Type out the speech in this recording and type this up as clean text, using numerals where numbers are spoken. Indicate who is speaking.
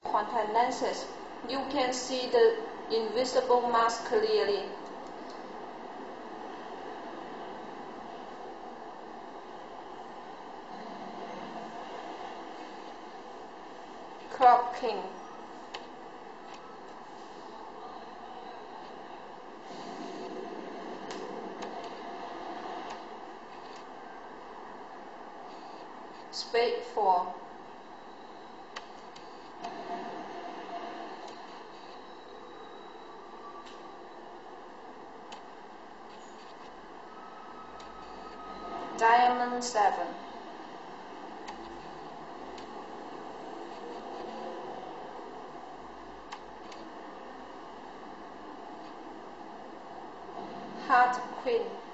Speaker 1: contact lenses, you can see the invisible mask clearly. Cropping. SKYPE 4. Diamond 7. Heart Queen.